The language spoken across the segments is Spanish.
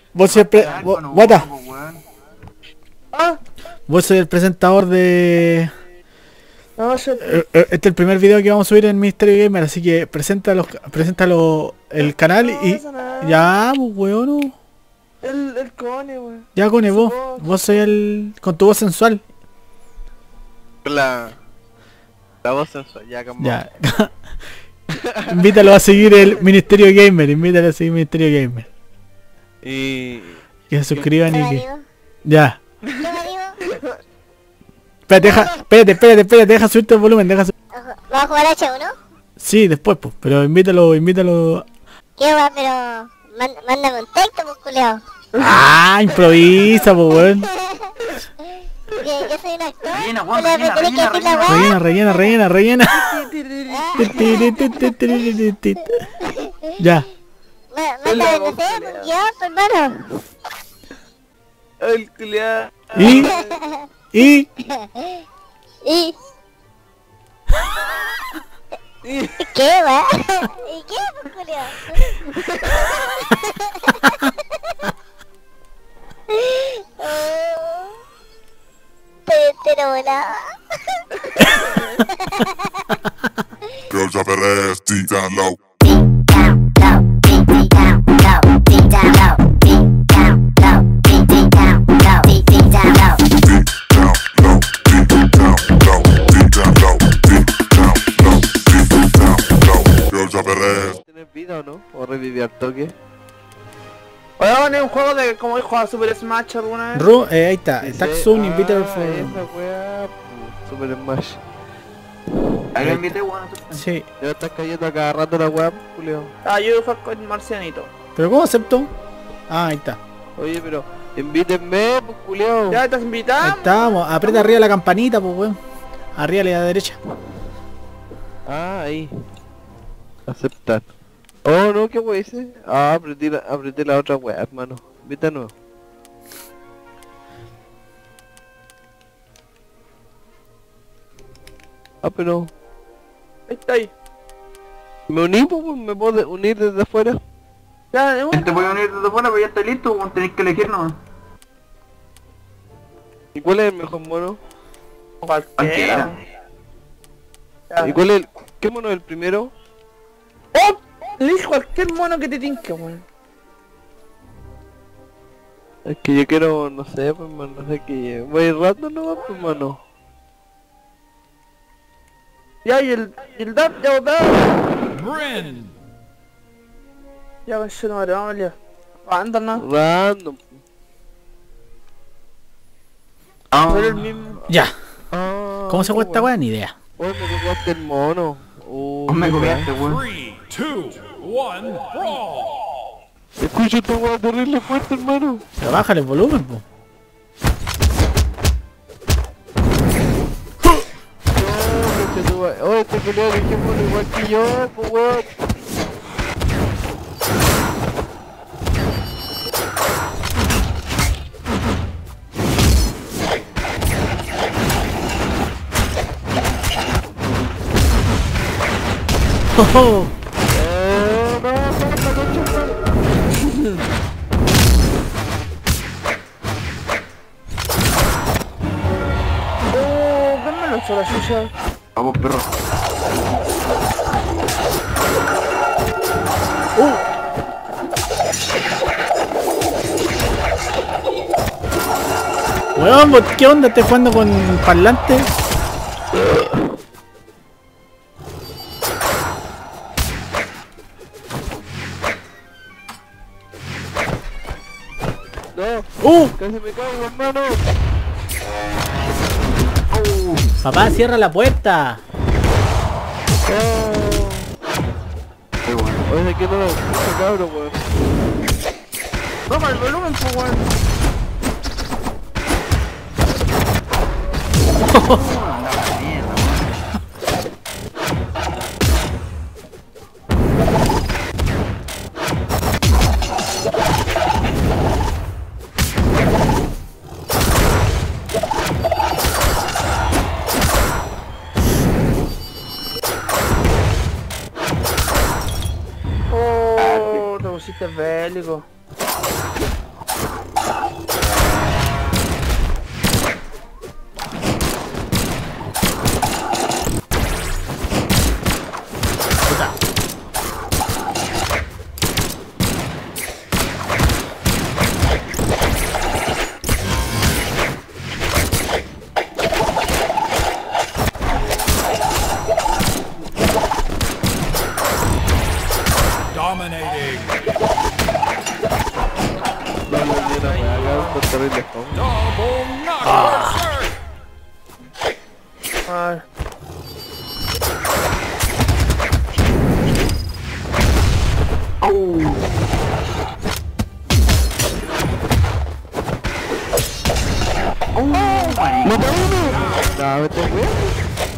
Vos sois Guata, Ah, vos sois el presentador de... no, yo... Este es el primer video que vamos a subir en Misterio Gamer, así que preséntalo el canal No y... pasa nada. Ya, pues weón, no. El Cone, weón. Ya Cone, Su vos. voz. Vos sois el... con tu voz sensual. La voz sensual, ya cambió. Ya. Invítalo a seguir el Ministerio Gamer, invítalo a seguir Ministerio Gamer. Y... Que se suscriban ¿Qué y me que... digo? Ya. ¿Qué me digo? Espérate, deja subirte el volumen, ¿Vamos a jugar H1? Sí, después, pues, pero invítalo. ¿Qué va? Pero... Mándame un texto, pues, culiao. Ah, improvisa, pues, weón. Yo soy un actor. Rellena, Juan, pero me tenés que decir la weá. Rellena. Ya. Mándame, no sé, un guión, pues, hermano. El culiao. Y... Y... ¿Qué va? ¿Y qué, pues, culiao? Pero volaba. Girls drop that ass deep down low. Deep down low, deep down low, deep down low, deep down low, deep down low. Girls drop that ass. ¿Tienes vida o no? ¿O revivir al toque? Weón, es un juego de como he jugado Super Smash alguna vez. Ahí está. Taxun, invítalo for... Esa weá, Super Smash. Ahí lo invité, weón. Sí. Ya estás cayendo a cada rato la weá, Julio. Ah, yo fue con Marcianito. ¿Pero cómo acepto? Ah, ahí está. Oye, pero invítenme, pues, Julio. Ya estás Ahí invitado. estamos. Aprieta arriba la campanita, pues, weón. Arriba a la derecha. Ah, ahí. Aceptar. Oh, no, ¿qué wey dice? Ah, apreté la otra weá, hermano. Invita de nuevo. Ah, pero... Ahí está ahí. ¿Me uní, pues? ¿Me puedo unir desde afuera? Ya, de una. Te voy a unir desde fuera, pero ya estoy listo, weón. Tenés que elegir nomás. ¿Y cuál es el mejor mono? Cualquiera. Ya. ¿Y cuál es el... ¿Qué mono es el primero? ¡Oh! Elige cualquier mono que te tinque, weón. Es que yo quiero, no sé, pues, mano, no sé qué... Voy a ir rato nomás, pues, mano. Ya, y el DAP, ya votado. Ya, pues, no, vamos ya. Anda, no. Random. No era el mismo. Ya. Ah, ¿Cómo se juega esta weá? Ni idea. Oye, me tocaste el mono. Me copiaste, weón. 3, 2, 1, brawl! Escucha esta weá terrible fuerte, hermano. Pero bájale el volumen, pues. Oye, este culiao que mono igual que yo, pues weón. Oh, No, esta concha, hermano. Oh, ¿qué me lanzó la suya? Vamos, perro. weón, ¿qué onda? ¿Estás jugando con parlante? No, casi me caigo, hermano. Papá, cierra la puerta. Qué bueno. Oye, que no lo escucha, cabrón, weón. Baja el volumen, pues, weón. Anda la mierda, weón. Oh, te pusiste bélico. Dominating. No le dieron a weá, con terrible fome. Double knockout. Ay. Oh. Oh, maricón. No, me estoy weando.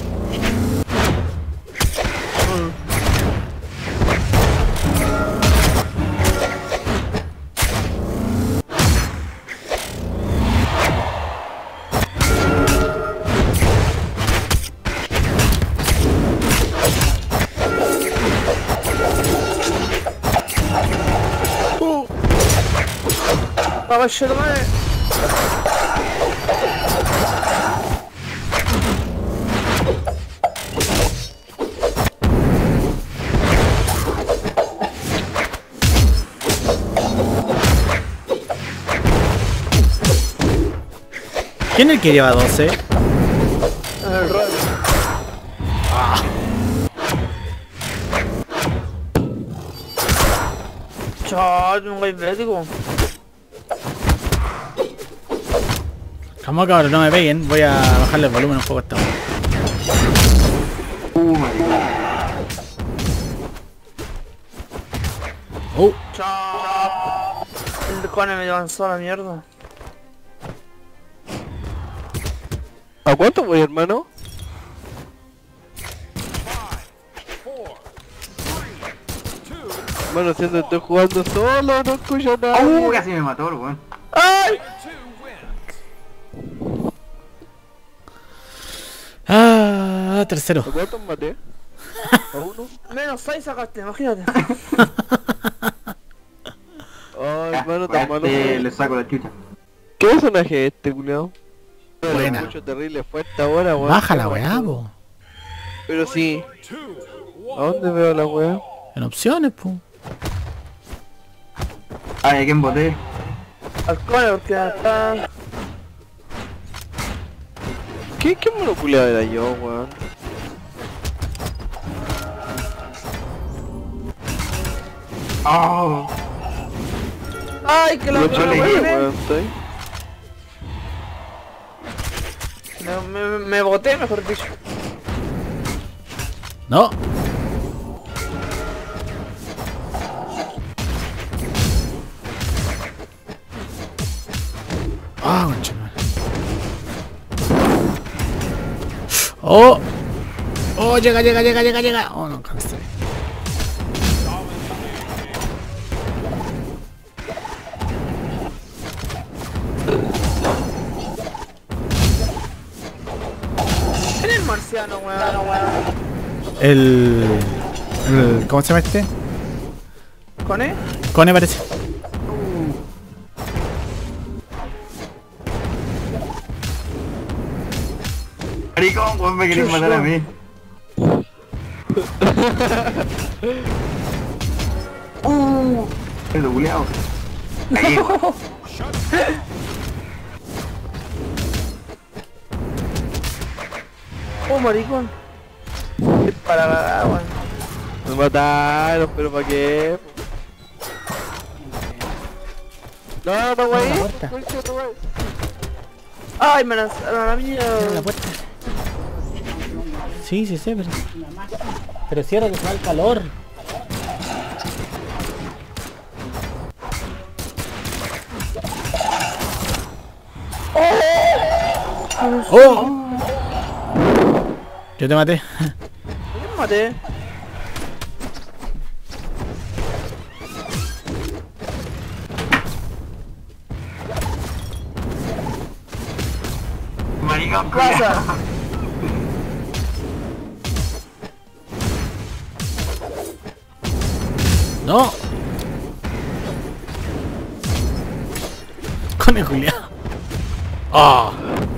Baba şunu var ya. ¿Quién es el que lleva 12? El rol. Chao, un güey médico. Calma, cabrón, no me peguen. Voy a bajarle el volumen un poco a esta. Maricón. Oh, Chao. El cone me avanzó a la mierda. ¿A cuánto voy, hermano? 4, 3, 2, Hermano, siento que estoy jugando solo, no escucho nada. Casi me mató el weón. ¡Ay! and 2 wins. ah, tercero. ¿A cuántos maté? ¿A uno? Menos 6 sacaste, imagínate. Ay, Ya, hermano, pues, tan malo. le saco la chucha. ¿Qué personaje es este, culiao? Buena. Mucho terrible fuerte ahora, weón. Baja la weá, po. Pero sí. 2, ¿A dónde veo la weá? En opciones, po. Ay, ¿a quién boté? Al cone porque está... ¿Qué mono culiao era yo, weón? Oh. ¡Ay, que la Lo chole, chole, me, weón, estoy. me boté, mejor dicho. No. Ah, conchetumare. Oh. Oh, llega. Oh, no, cansé. ¿Quién es el marciano, weón? ¿Cómo se llama este? ¿Cone? Cone parece. Maricón, weón, me querés matar a mí. El culiao. Ahí. Oh, maricón. Es para la weón. Me mataron, pero ¿para qué? No, no, wey. puerta. Concha tu madre. Ay, me lanzaron a la mierda. La puerta. Sí, sé, pero cierra que se va el calor. ¡Oh! Yo te maté. ¿Quién me maté? Maricón, Pasa. culiao. ¡No! Con el Julián. ¡Ah!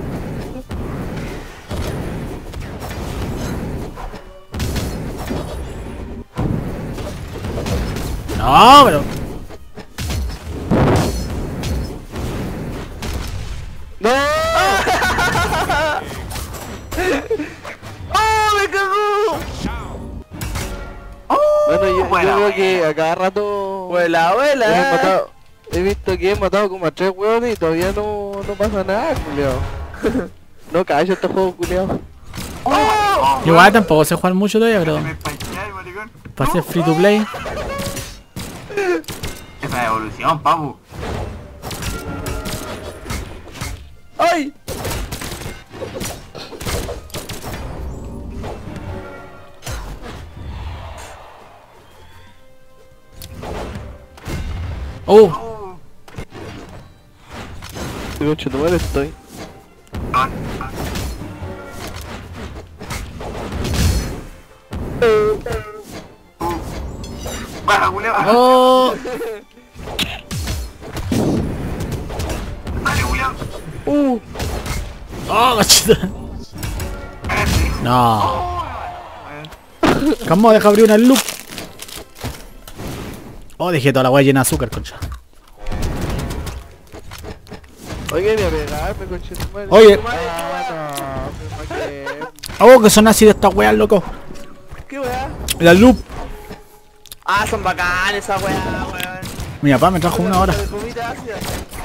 No, pero... ¡No! ¡Oh, me cagó! Bueno, yo buena, veo que a cada rato Vuela, he vuela. matado, he visto que he matado como a 3 hueones y todavía no pasa nada, culiao. No callo este juego, culiao. Yo igual tampoco sé jugar mucho todavía, pero... Me spikeáis, maricón. Para ser free to play. Esa es evolución, papu. ¡Ay! ¡Oh! Qué concha tu madre estoy. Baja, culiao. ¡Oh! Dale, culiao. ¡Oh, cachita! No. ¿Cómo deja abrir una loop? Oh, dejé toda la wea llena de azúcar, concha. Oye, voy a pegarme, concha tu madre. Oye. Ah, no, pero ¿pa' qué? Oh, que son así de estas weas, loco. ¿Qué weá? La loop. Ah, son bacanes esa weá, weón. Mi papá me trajo una hora. De comida ácida.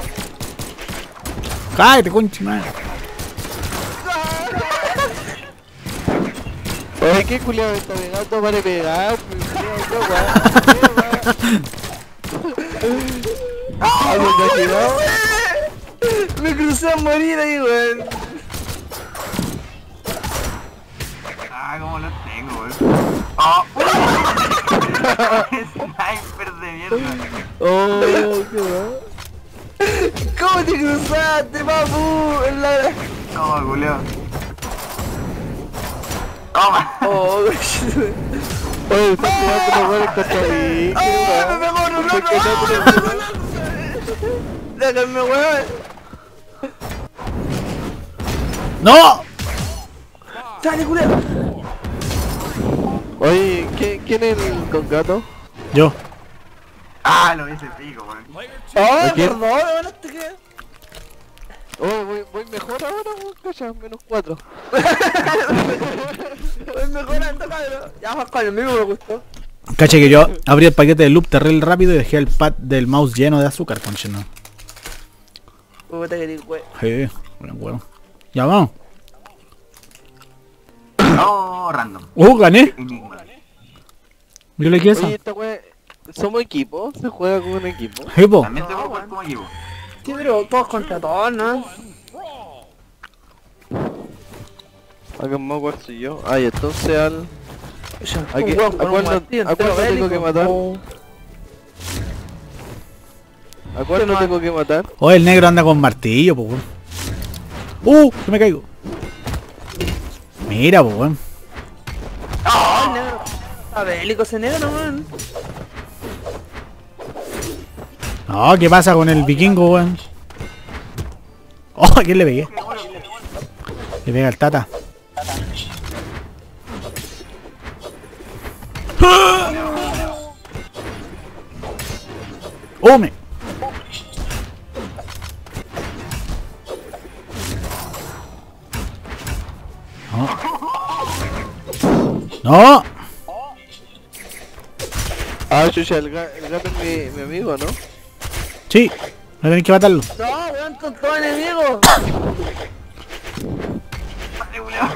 Cállate, concha, madre. Oye, ¿qué culiao me está pegando para pegar? Ah, me imaginaba. Me crucé a morir ahí, weón. Ah, cómo los tengo, weón. Oh. Sniper de mierda. Oh, qué va. ¿Cómo te cruzaste, papu? En la... Toma, culiao. Toma. Oh, Oye, estás pegando los goles contra mí. ¿Qué me va? pegó, no, ¿Por qué no te- déjame, weón. ¡No! Dale, culero. Oye, ¿quién es el con gato? Yo. Ah, lo hice pico, weón. Player Oh, ¿A quién? perdón, weón, ¿este qué? Oh, voy mejor ahora, weón, cacha, -4. Voy mejorando, cabrón. Ya, Juan Carlos, mismo me gustó. Cacha que yo abrí el paquete de loop terrible rápido y dejé el pad del mouse lleno de azúcar, concha, no. Puta que ni weón. Sí, buen huevo. Ya vamos. Oh, random. Gané. Enigma. Yo le quiero eso. Oye, esta weá, ¿somos equipo? ¿Se juega con un equipo? Sí, po. También te puedo jugar como equipo. Sí, pero todos contra todos, ¿no? Hagamos cuál soy yo. Ay, entonces al... ¿A, qué, Un weón ¿a con cuál un no, martillo ¿a cuál no entero tengo que bélico. matar? Oh. ¿A cuál no tengo que matar? Oh, el negro anda con martillo, po, weón. Que me caigo. Mira, po, weón. Oh, el negro. Está bélico ese negro, weón. No, ¿qué pasa con el vikingo, weón? Oh, ¿a quién le pegué? Le pega al tata. ¡Oh, me! ¡No! Ah, chucha, el gato es mi amigo, ¿no? Sí, no tenéis que matarlo. No, weón, con todo enemigo. Dale, culiao.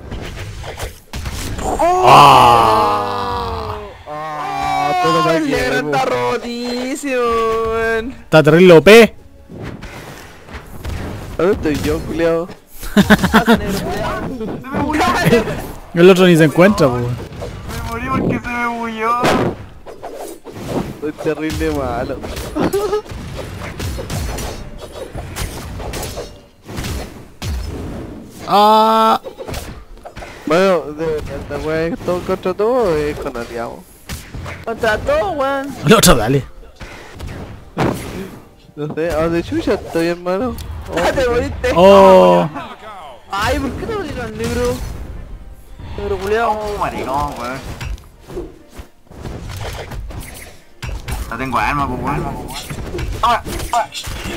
Pero Oh, me el negro quiero. está rotísimo, weón. Está terrible OP. ¿Dónde estoy yo, culiao? El otro ni se encuentra, po, weón. Me morí porque se me bulló. Soy terrible malo. Ah, Bueno, de verdad, esta weá es todo contra todo o es con aliados. Contra todo, weón. el otro dale. No sé, ¿a dónde chucha estoy, hermano? ¡Ah, te moriste! Oh, Knockout. Ay, ¿por qué no me al negro? Negro culiao. Oh, maricón, weón. No tengo arma, pues, weón. ¡Ah! ¡Ah!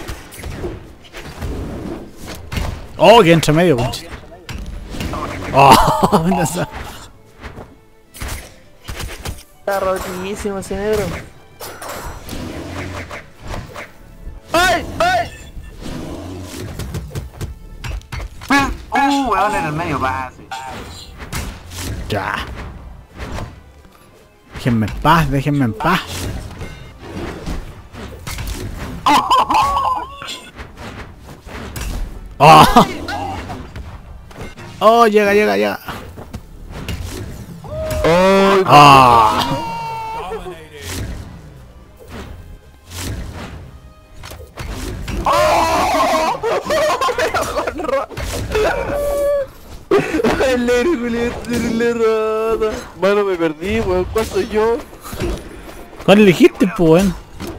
oh, que entre medio, concha. Oh, no sé. Está rotísimo ese negro. ¡Ay! ¡Ay! Weón, en el medio pase. Ya. Déjenme en paz, déjenme en paz. Oh, oh, llega, llega, llega. ¡Oh! Ah, Dominating. El negro culiao, le rota. Mano, me perdí, weón. ¿Cuál soy yo? ¿cuál elegiste, pues, weón?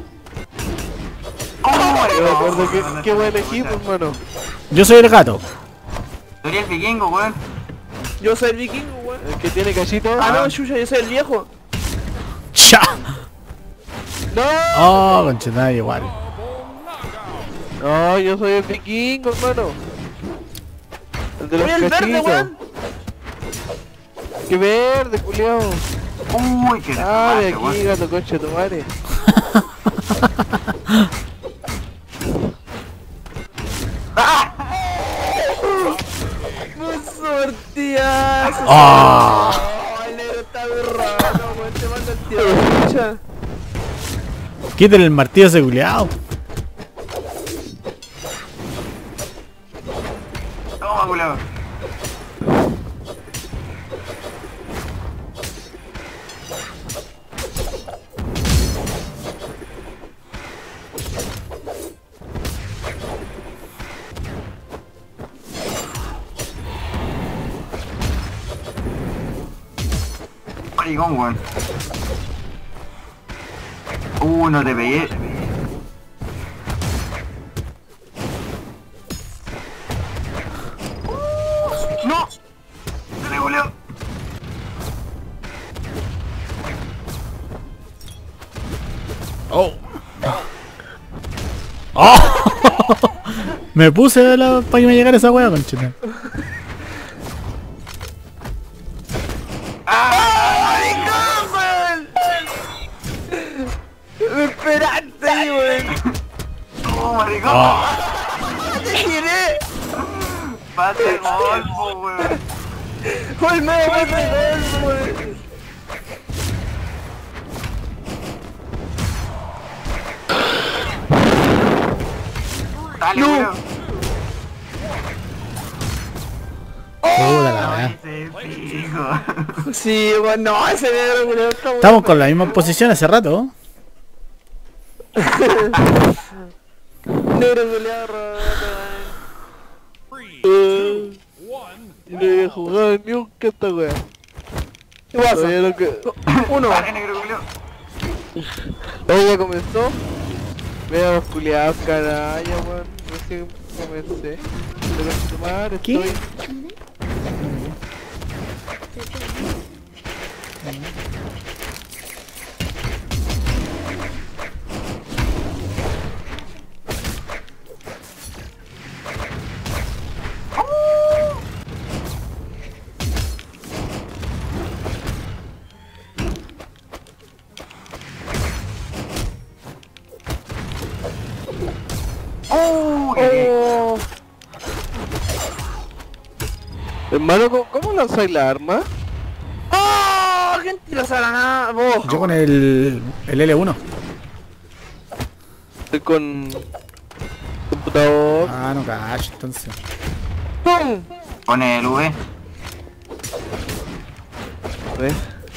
No me acuerdo qué buen equipo, hermano. Yo soy el gato. Tú eres el vikingo, weón. Yo soy el vikingo, weón. El que tiene cachito. Ah, no, Yuya, yo soy el viejo. ¡Cha! ¡No! Oh, conchetada, igual. No, yo soy el vikingo, hermano. El de los Soy el verde, cachitos. weón. ¡Qué verde, culiao! Uy, qué Ah, de desastre, aquí, weón. gato concha de tu madre. ¡Muy sortiazo! Ah, ¡Oh, el negro está berrado, weón! Te manda el tío, chucha. quítale el martillo ese culiao. Toma, culo. Maricón, weón. No te pegué. ¡No! ¡Se le goleó! Oh. Oh. Me puse para que me llegara esa wea, concheta. ¡Me esperaste ahí, weón! ¡Oh, maricón! ¡Te giré! ¡Pase el golfo, weón! ¡Oh, el medio pase gol, weón! ¡Dale, No. weón! Puta la wea. ¡Ese pico! Sí, weón, no, ese negro, weón, está Estamos con la misma posición hace rato. negro, culiao, rota, 3, 2, 1. No había jugado nunca esta wea. ¿Qué pasa? Todavía no que... Uno. ¡Dale, negro, culo! ¿Todo ya comenzó? Vea los culiados, canalla, weón. Recién comencé. Pero tu madre, ¿Qué? estoy... Oh. Hermano, ¿cómo lanzáis la arma? ¡Oh! ¿Quién tira esa granada? Vos. Yo con el L1. Estoy con... computador. Ah, no cacho, entonces. ¡Pum! Con el V. ¿Ves?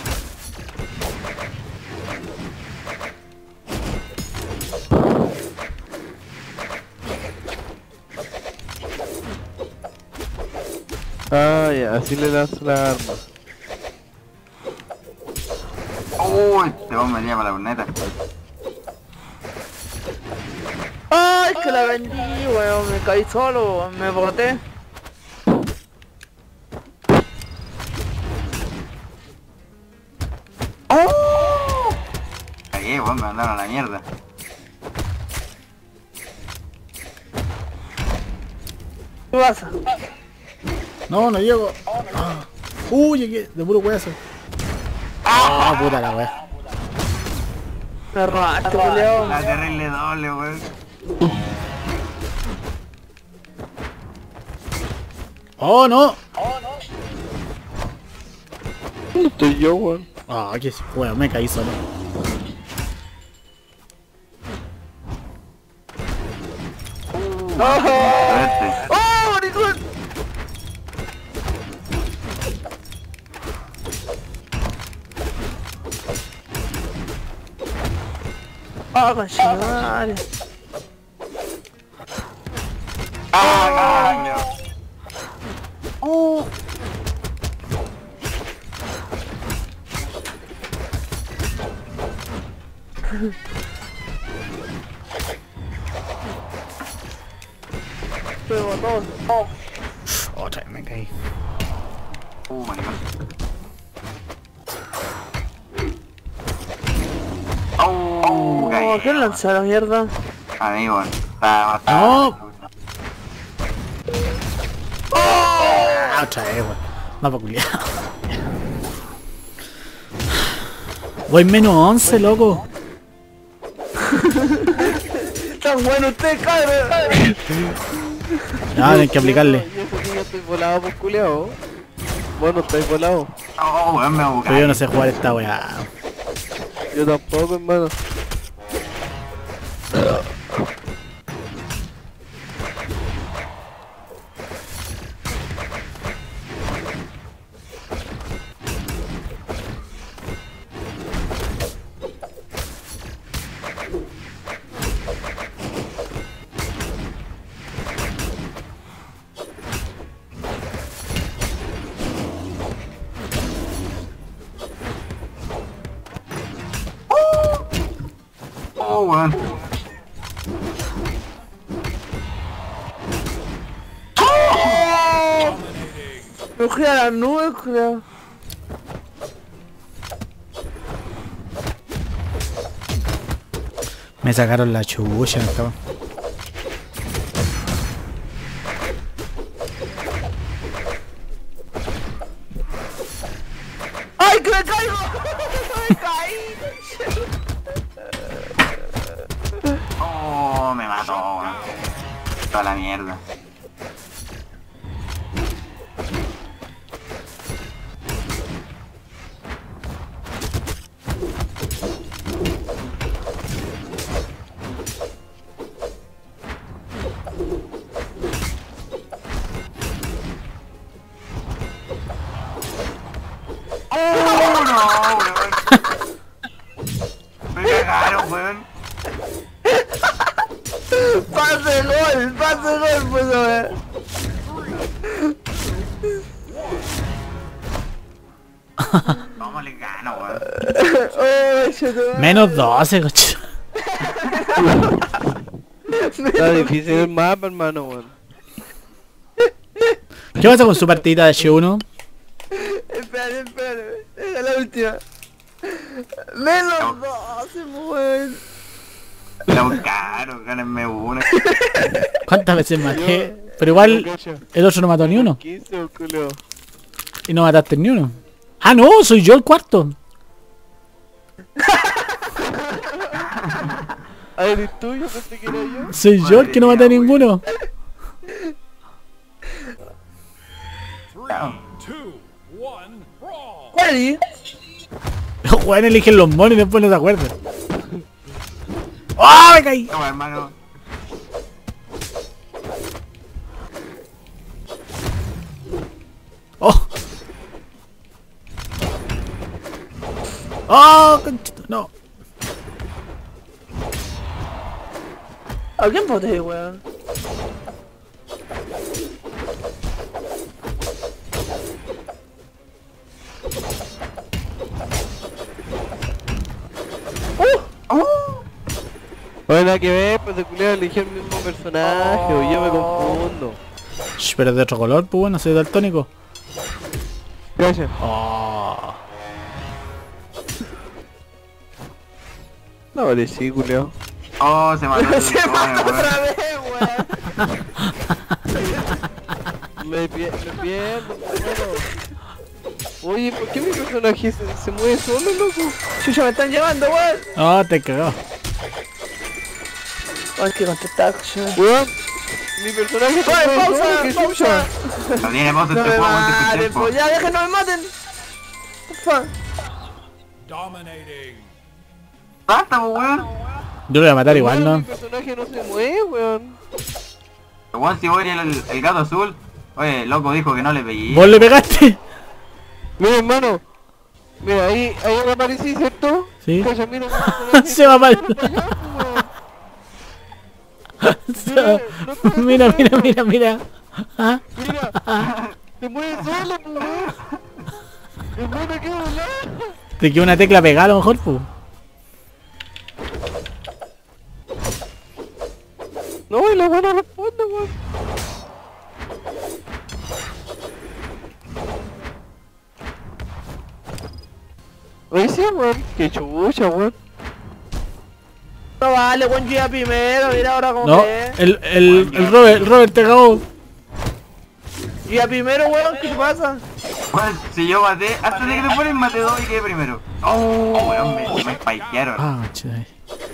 Ah, ya, así le lanzo la arma. ¡Uy! Te vamos a meter para la corneta. ¡Ah! ¡Ay, que la vendí, weón! Me caí solo, weón, me boté. ¡Oh! Cagué, weón, me mandaron a la mierda. ¿Qué pasa? No, no llego. Ah. Llegué de puro hueso. Ah, puta la wea. Me robaste, culiao. La terrible doble, weón. Oh, no. ¿Dónde estoy yo, weón? Ah, que weón, me caí solo. Suerte. ¡Oh, maricón! ¡Ah, conchetumare! ¡Ah, cabrón! ¡Oh! Me botó. ¡Oh! Otra vez me caí. Maricón. ¡Oh! Caí. ¡Oh! ¿Quién lanzó a la mierda? Amigo, está más No. Ah, otra vez, weón. No, pa' culiar. Voy menos 11, loco. ¡Tan bueno usted, cabrón! Ya, hay que aplicarle. Yo sé que yo estoy volado por culiao. Bueno, estáis volado. Oh, weón, me busca. Pero yo no sé jugar esta weá. Yo tampoco, hermano. Oh, weón. Me fui a las nubes, creo. Me sacaron la chucha, cabrón. ¡Ay, que me caigo! ¡Me caí! Oh, me mató, weón. Toda la mierda. ¡Oh, no, weón! Me cagaron, weón. ¡Pase gol! ¡Pase gol, pues, a ver! ¿Cómo le gano, weón? ¡Oh, chuto! Menos 12, coche. Está difícil el mapa, hermano, weón. ¿Qué pasa con su partida de H1? Espérate, espérate. Deja la última. Menos 12, weón. La buscaron, gánenme una. ¿Cuántas veces maté? Pero igual el otro no mató ni uno. 15, culo. Y no mataste ni uno. Ah, no, soy yo el cuarto. Ah, ¿eres tú? Yo pensé que era yo. Soy yo el que no maté a ninguno. 3, 2, 1, brawl! ¿Ready? Los weones eligen los monos y después no se acuerdan. ¡Oh, me caí! No, hermano. ¡Oh! ¡Oh, conchito! No. ¿A quién voté, weón? Oye, nada que ver, pues de culiao elegí el mismo personaje, o yo me confundo. Shh, pero es de otro color, pues bueno, soy daltónico. Gracias. Oh. No vale, sí, culiao. Oh, se mató. Se mató otra vez, weón. Me pierdo, hermano. Oye, ¿por qué mi personaje se mueve solo, loco? Chucha, me están llevando, weón. Oh, te cagó. Ay, que contestar, chucha. Weón, mi personaje se Oye, mueve pausa, solo, qué chucha. pausa. No tiene pausa No este me juego, antes maten, que tiempo. pues ya, dejen, no me maten. Porfa. Dominating. Basta, pues, weón. Yo lo voy a matar igual, Hermano, ¿no? mi personaje no se mueve, weón. Weón, si voy el gato azul. Oye, loco dijo que no le pegué. ¿Vos le pegaste? Mira, hermano. Mira, ahí me aparecí, ¿cierto? Sí. Calla, mira, mi personaje Se va mal. para allá, weón. Mira, mira, mira, mira. Ah, Mira, se mueve solo, pues, weón. Hermano, qué volada. te quedó una tecla pegada a lo mejor, pues. No, y la buena responde, weón. Oye, sí, weón. Qué chucha, weón. No vale, weón, yo iba primero, mira ahora cómo No, es. el Robert te cagó. Yo iba primero, weón, ¿qué te pasa? Weón, si yo maté, antes de que te ponen maté dos y quedé primero. Oh, weón, me spikearon. Ah, chay.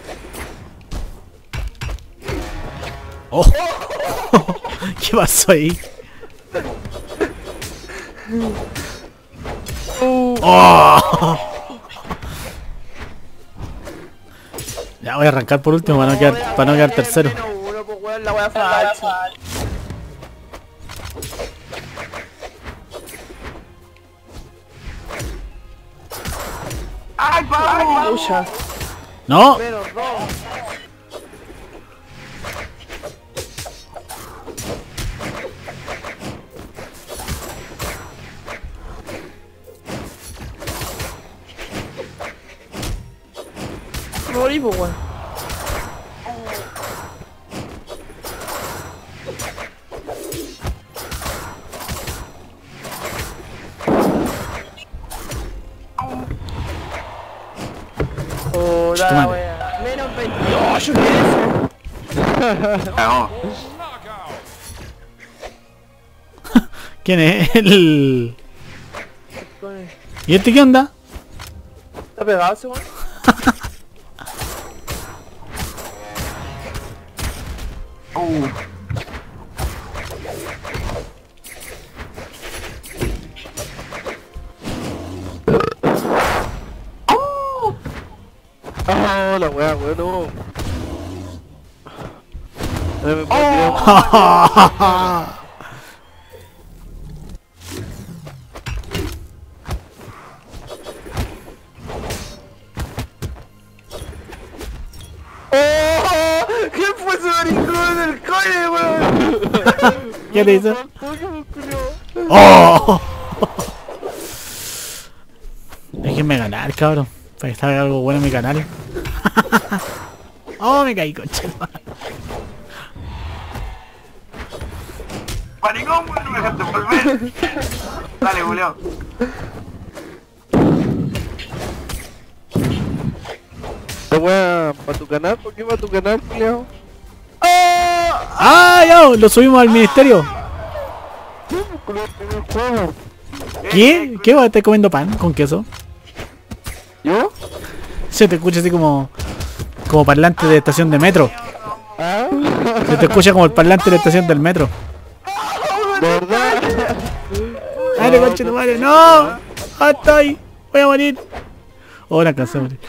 Oh. ¿Qué pasó ahí? Oh. Ya voy a arrancar por último para no quedar tercero. Menos uno, pues, weón, la wea falsa. ¡Ay, Pablo! Pucha, No, menos dos. Me morí, pues, weón. Oh, Chuta la madre. wea. Menos 28, ¿qué es eso? Cagó. Knockout. ¿quién es? El... Coño, ¿Y este qué onda? ¿está pegado ese weón? Oh, la weá, weón, no. Ay, me puedo tirar. ¡Oh! ¿Quién fue ese maricón del coño, weón? ¿Qué te hizo? Pokémon, culiao. ¡Oh! Déjenme ganar, cabrón. Para que salga algo bueno en mi canal. Oh, me caí, coche. ¡Maricón, weón! ¡No me dejaste volver! Dale, Julio. La weá, ¿para tu canal? ¿Por qué para tu canal, culiao? ¡Ah, ya! Lo subimos al ministerio. Culiao, el primer juego. ¿Qué? ¿Qué va a estar comiendo pan con queso? ¿Yo? Se te escucha así como parlante de estación de metro. Ah, Se te escucha como el parlante de estación del metro. ¿de verdad? ¡Dale, conche tu madre! ¡No! ¡Ah, estoy! ¡Voy a morir! Oh, la alcancé a morir.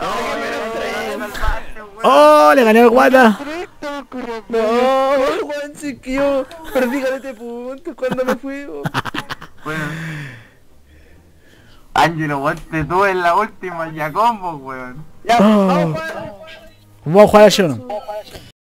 ¡Oh! ¡Le gané al guata! No, weón, si que yo perdí con este punto cuando me fui. Weón. Bueno. Ángelo, weón, te tuve en la última ya combo, weón. Ya, Oh. vamos, weón. Vamos a jugar a Shono.